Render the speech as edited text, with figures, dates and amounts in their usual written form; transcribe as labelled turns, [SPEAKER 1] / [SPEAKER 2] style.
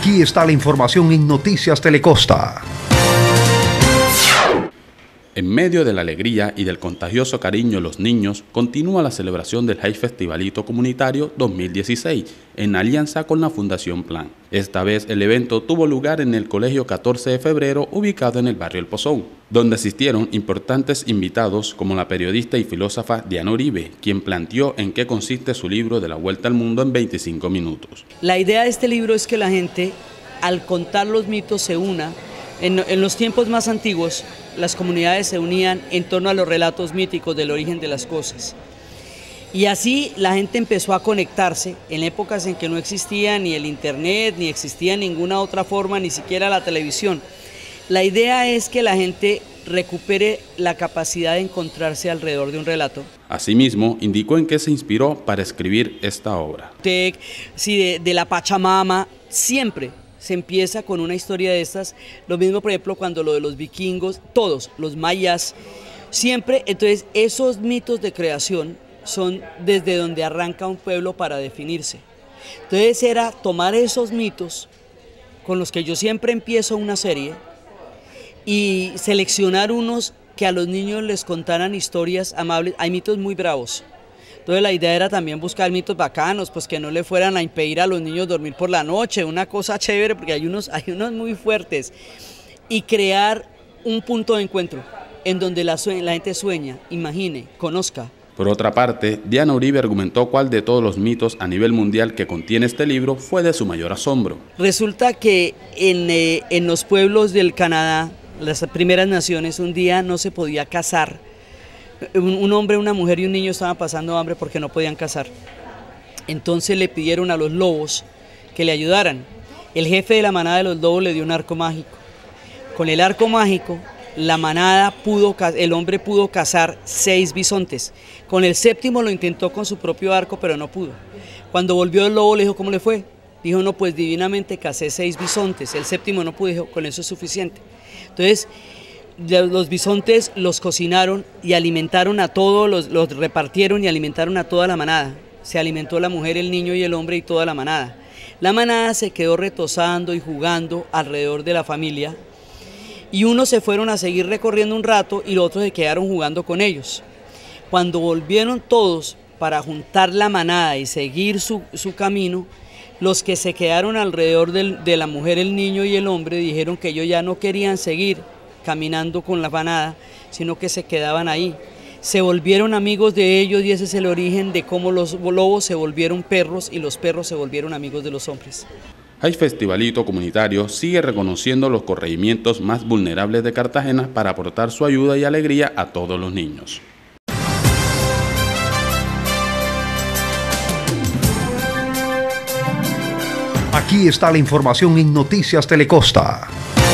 [SPEAKER 1] Aquí está la información en Noticias Telecosta.
[SPEAKER 2] En medio de la alegría y del contagioso cariño de los niños, continúa la celebración del Hay Festivalito Comunitario 2016, en alianza con la Fundación Plan. Esta vez el evento tuvo lugar en el Colegio 14 de Febrero, ubicado en el barrio El Pozón, donde asistieron importantes invitados como la periodista y filósofa Diana Uribe, quien planteó en qué consiste su libro de la Vuelta al Mundo en 25 minutos.
[SPEAKER 3] La idea de este libro es que la gente, al contar los mitos, se una. En los tiempos más antiguos, las comunidades se unían en torno a los relatos míticos del origen de las cosas. Y así la gente empezó a conectarse en épocas en que no existía ni el internet, ni existía ninguna otra forma, ni siquiera la televisión. La idea es que la gente recupere la capacidad de encontrarse alrededor de un relato.
[SPEAKER 2] Asimismo, indicó en qué se inspiró para escribir esta obra.
[SPEAKER 3] Sí, de la Pachamama, siempre se empieza con una historia de estas, lo mismo por ejemplo cuando lo de los vikingos, todos, los mayas, siempre, entonces esos mitos de creación son desde donde arranca un pueblo para definirse. Entonces era tomar esos mitos con los que yo siempre empiezo una serie y seleccionar unos que a los niños les contaran historias amables. Hay mitos muy bravos. Entonces la idea era también buscar mitos bacanos, pues que no le fueran a impedir a los niños dormir por la noche, una cosa chévere, porque hay unos muy fuertes, y crear un punto de encuentro en donde la gente sueña, imagine, conozca.
[SPEAKER 2] Por otra parte, Diana Uribe argumentó cuál de todos los mitos a nivel mundial que contiene este libro fue de su mayor asombro.
[SPEAKER 3] Resulta que en los pueblos del Canadá, las primeras naciones, un día no se podía cazar. Un hombre, una mujer y un niño estaban pasando hambre porque no podían cazar. Entonces le pidieron a los lobos que le ayudaran. El jefe de la manada de los lobos le dio un arco mágico. Con el arco mágico, la manada el hombre pudo cazar 6 bisontes. Con el 7º lo intentó con su propio arco, pero no pudo. Cuando volvió el lobo le dijo, ¿cómo le fue? Dijo, no, pues divinamente cacé 6 bisontes. El 7º no pudo, dijo, con eso es suficiente. Entonces, los bisontes los cocinaron y alimentaron a todos, los repartieron y alimentaron a toda la manada. Se alimentó la mujer, el niño y el hombre y toda la manada. La manada se quedó retozando y jugando alrededor de la familia y unos se fueron a seguir recorriendo un rato y los otros se quedaron jugando con ellos. Cuando volvieron todos para juntar la manada y seguir su camino, los que se quedaron alrededor de la mujer, el niño y el hombre dijeron que ellos ya no querían seguir caminando con la manada, sino que se quedaban ahí. Se volvieron amigos de ellos y ese es el origen de cómo los lobos se volvieron perros y los perros se volvieron amigos de los hombres.
[SPEAKER 2] Hay Festivalito Comunitario sigue reconociendo los corregimientos más vulnerables de Cartagena para aportar su ayuda y alegría a todos los niños.
[SPEAKER 1] Aquí está la información en Noticias Telecosta.